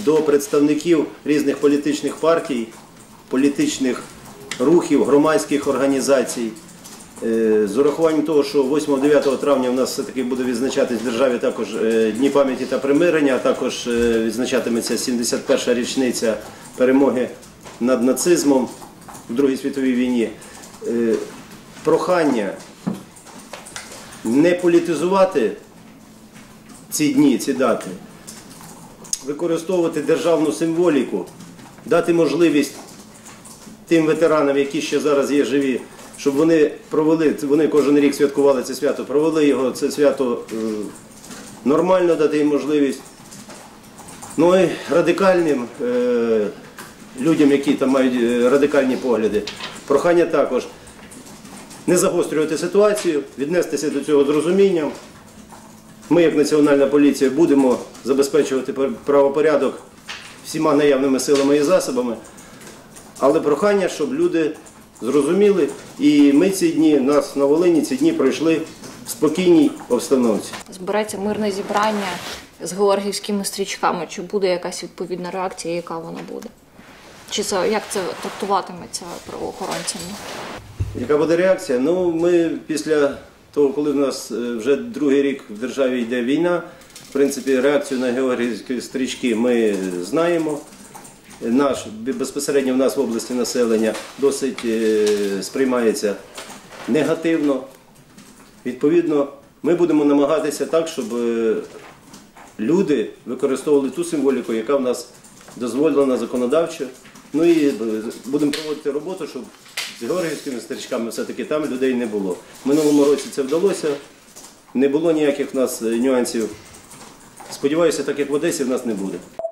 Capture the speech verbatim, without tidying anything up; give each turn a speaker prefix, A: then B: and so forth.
A: до представників різних політичних партій, політичних рухів, громадських організацій. З урахуванням того, що восьмого-дев'ятого травня у нас все-таки буде відзначатись в державі також Дні пам'яті та примирення, а також відзначатиметься сімдесят перша річниця перемоги над нацизмом в Другій світовій війні. Прохання не політизувати ці дні, ці дати, використовувати державну символіку, дати можливість тим ветеранам, які ще зараз є живі, щоб вони провели, вони кожен рік святкували це свято, провели його, це свято е, нормально, дати їм можливість. Ну і радикальним е, людям, які там мають радикальні погляди, прохання також не загострювати ситуацію, віднестися до цього з розумінням. Ми, як Національна поліція, будемо забезпечувати правопорядок всіма наявними силами і засобами, але прохання, щоб люди зрозуміли, і ми ці дні, нас на Волині ці дні пройшли в спокійній обстановці.
B: Збереться мирне зібрання з георгіївськими стрічками. Чи буде якась відповідна реакція, яка вона буде? Чи це, як це трактуватиметься правоохоронцями? Яка буде реакція? Ну, ми після того, коли в нас вже другий рік в державі йде війна, в принципі, реакцію на георгіївські стрічки ми знаємо. Наш, безпосередньо в нас в області населення досить сприймається негативно. Відповідно, ми будемо намагатися так, щоб люди використовували ту символіку, яка в нас дозволена законодавчо. Ну і будемо проводити роботу, щоб з георгіївськими стрічками все-таки там людей не було. В минулому році це вдалося, не було ніяких в нас нюансів. Сподіваюся, так як в Одесі в нас не буде.